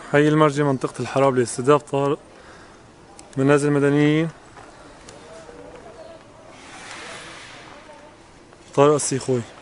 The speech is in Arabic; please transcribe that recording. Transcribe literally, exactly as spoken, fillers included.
حي المرجي منطقة الحراب لاستهداف طارق منازل مدنيين. طارق السيخوي.